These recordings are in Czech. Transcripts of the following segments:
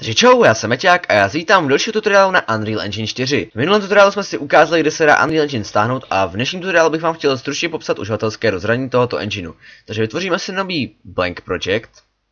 Takže čau, já jsem Meťák a já vítám u dalšího tutoriálu na Unreal Engine 4. V minulém tutoriálu jsme si ukázali, kde se dá Unreal Engine stáhnout a v dnešním tutoriálu bych vám chtěl stručně popsat uživatelské rozhraní tohoto engineu. Takže vytvoříme si nový blank project.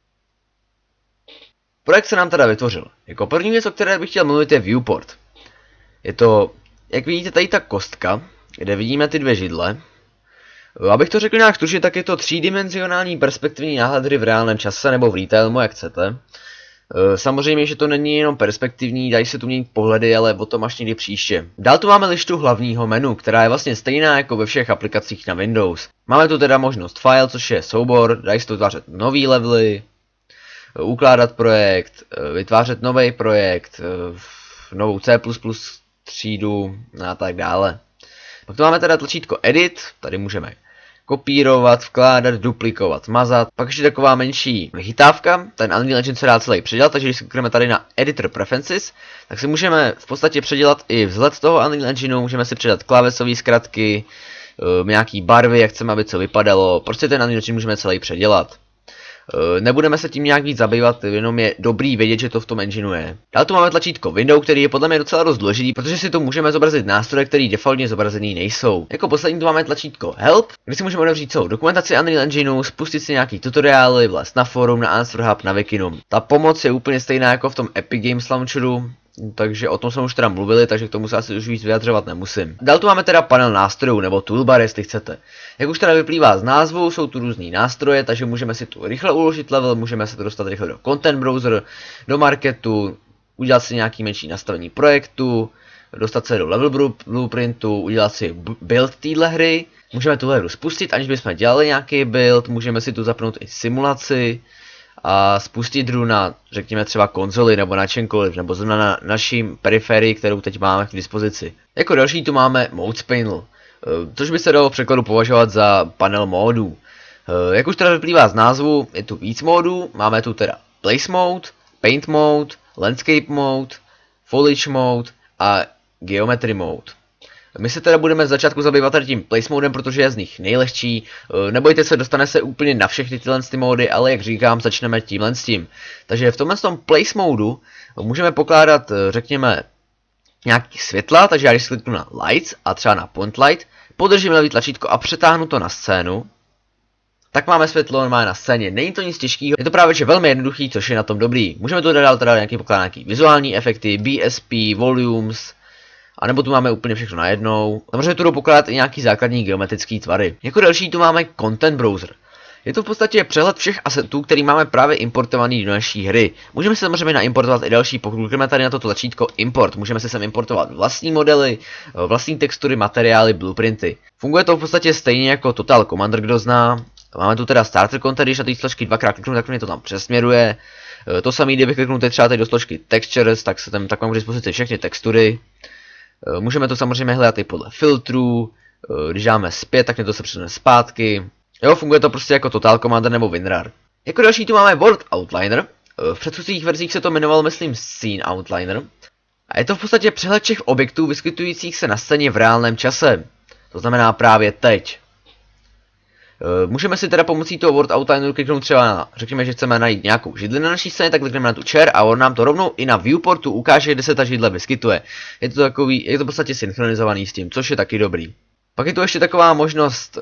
Projekt se nám teda vytvořil. Jako první věc, o které bych chtěl mluvit, je viewport. Je to, jak vidíte, tady ta kostka, kde vidíme ty dvě židle. Abych to řekl nějak stručně, tak je to třídimenzionální perspektivní náhled hry v reálném čase nebo v retailu, jak chcete. Samozřejmě, že to není jenom perspektivní, dají se tu měnit pohledy, ale o tom až někdy příště. Dál tu máme lištu hlavního menu, která je vlastně stejná jako ve všech aplikacích na Windows. Máme tu teda možnost file, což je soubor, dají se tu vytvářet nový levely, ukládat projekt, vytvářet nový projekt, novou C++ třídu a tak dále. Pak tu máme teda tlačítko edit, tady můžeme kopírovat, vkládat, duplikovat, mazat. Pak ještě taková menší vychytávka, ten Unreal Engine se dá celý předělat, takže když se klikneme tady na Editor Preferences, tak si můžeme v podstatě předělat i vzhled toho Unreal Engineu, můžeme si předat klávesové zkratky, nějaký barvy, jak chceme, aby co vypadalo, prostě ten Unreal Engine můžeme celý předělat. Nebudeme se tím nějak víc zabývat, jenom je dobrý vědět, že to v tom engineu je. Dál tu máme tlačítko Window, který je podle mě docela dost důležitý, protože si tu můžeme zobrazit nástroje, které defaultně zobrazený nejsou. Jako poslední tu máme tlačítko Help, kde si můžeme otevřít celou dokumentaci Unreal Engineu, spustit si nějaký tutoriály, vlézt na forum, na Answer Hub, na Wikinum. Ta pomoc je úplně stejná jako v tom Epic Games Launcheru, takže o tom jsme už teda mluvili, takže k tomu se asi už víc vyjadřovat nemusím. Dál tu máme teda panel nástrojů, nebo toolbar, jestli chcete. Jak už teda vyplývá z názvu, jsou tu různý nástroje, takže můžeme si tu rychle uložit level, můžeme se to dostat rychle do Content Browser, do marketu, udělat si nějaký menší nastavení projektu, dostat se do level blueprintu, udělat si build téhle hry. Můžeme tuhle hru spustit, aniž bychom dělali nějaký build, můžeme si tu zapnout i simulaci a spustit hru na, řekněme, třeba konzoli nebo na čemkoliv, nebo zrovna na naší periferii, kterou teď máme k dispozici. Jako další tu máme Modes Panel, což by se dalo v překladu považovat za panel módů. Jak už teda vyplývá z názvu, je tu víc módů, máme tu teda Place Mode, Paint Mode, Landscape Mode, Foliage Mode a Geometry Mode. My se teda budeme z začátku zabývat tady tím Place Modem, protože je z nich nejlehčí. Nebojte se, dostane se úplně na všechny tyhle mody, ale jak říkám, začneme tímhle s tím. Takže v tomhle Place Modu můžeme pokládat, řekněme, nějaký světla, takže já když kliknu na Lights a třeba na Point Light, podržím levý tlačítko a přetáhnu to na scénu, tak máme světlo normálně na scéně. Není to nic těžkého, je to právě že velmi jednoduchý, což je na tom dobrý. Můžeme tu dát teda nějaký pokládat nějaký vizuální efekty, BSP, volumes, a nebo tu máme úplně všechno najednou. Samozřejmě tu jdou pokládat i nějaký základní geometrické tvary. Jako další tu máme Content Browser. Je to v podstatě přehled všech asetů, který máme právě importovaný do naší hry. Můžeme si samozřejmě naimportovat i další, pokud klikneme tady na toto tlačítko Import. Můžeme si sem importovat vlastní modely, vlastní textury, materiály, blueprinty. Funguje to v podstatě stejně jako Total Commander, kdo zná. Máme tu teda Starter Content, když na ty složky dvakrát kliknu, tak mě to tam přesměruje. To samé, kdybych kliknul třeba tady do složky Textures, tak se tam tak mám k dispozici všechny textury. Můžeme to samozřejmě hledat i podle filtrů, když dáme zpět, tak mě to se přesune zpátky. Jo, funguje to prostě jako Total Commander nebo WinRAR. Jako další tu máme World Outliner. V předchozích verzích se to jmenovalo, myslím, Scene Outliner. A je to v podstatě přehled všech objektů vyskytujících se na scéně v reálném čase. To znamená právě teď. Můžeme si teda pomocí toho World Outliner kliknout třeba na, řekněme, že chceme najít nějakou židli na naší scéně, tak klikneme na tu chair a on nám to rovnou i na viewportu ukáže, kde se ta židle vyskytuje. Je to v podstatě synchronizovaný s tím, což je taky dobrý. Pak je tu ještě taková možnost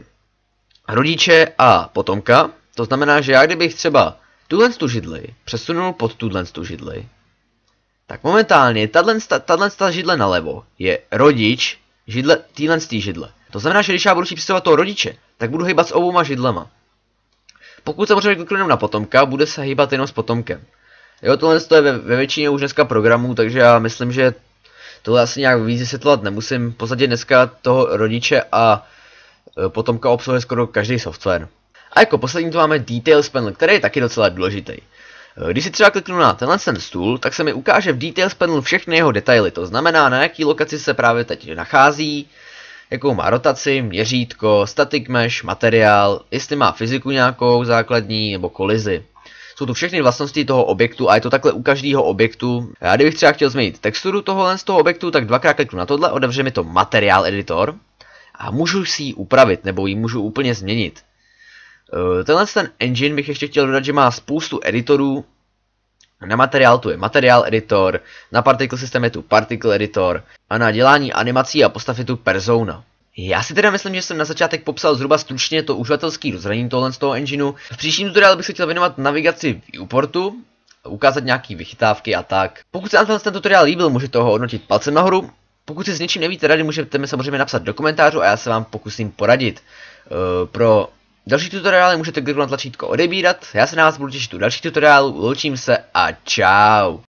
rodiče a potomka. To znamená, že já kdybych třeba tu židli přesunul pod tu židli, tak momentálně tato židle nalevo je rodič téhle židle. To znamená, že když já budu přistupovat toho rodiče, tak budu hýbat s obouma židlema. Pokud samozřejmě kliknu na potomka, bude se hýbat jenom s potomkem. Jo, tohle je ve většině už dneska programů, takže já myslím, že tohle asi nějak víc vysvětlovat nemusím. V podstatě dneska toho rodiče a potomka obsahuje skoro každý software. A jako poslední tu máme Details Panel, který je taky docela důležitý. Když si třeba kliknu na tenhle stůl, tak se mi ukáže v Details Panel všechny jeho detaily. To znamená, na jaký lokaci se právě teď nachází, jakou má rotaci, měřítko, static mesh, materiál, jestli má fyziku nějakou základní nebo kolizi. Jsou tu všechny vlastnosti toho objektu a je to takhle u každého objektu. Já kdybych třeba chtěl změnit texturu z toho objektu, tak dvakrát kliknu na tohle, otevře mi to Materiál Editor a můžu si ji upravit nebo ji můžu úplně změnit. Ten engine bych ještě chtěl dodat, že má spoustu editorů, Na materiál tu je materiál editor, na particle system je tu particle editor a na dělání animací a postav je tu persona. Já si teda myslím, že jsem na začátek popsal zhruba stručně to uživatelské rozhraní tohle z toho engineu. V příštím tutoriálu bych se chtěl věnovat navigaci viewportu, ukázat nějaký vychytávky a tak. Pokud se vám ten tutoriál líbil, můžete ho hodnotit palcem nahoru. Pokud si s něčím nevíte rady, můžete mi samozřejmě napsat do komentářů a já se vám pokusím poradit. Pro další tutoriály můžete kliknout na tlačítko odebírat. Já se na vás budu těšit u dalších tutoriálů, loučím se a čau.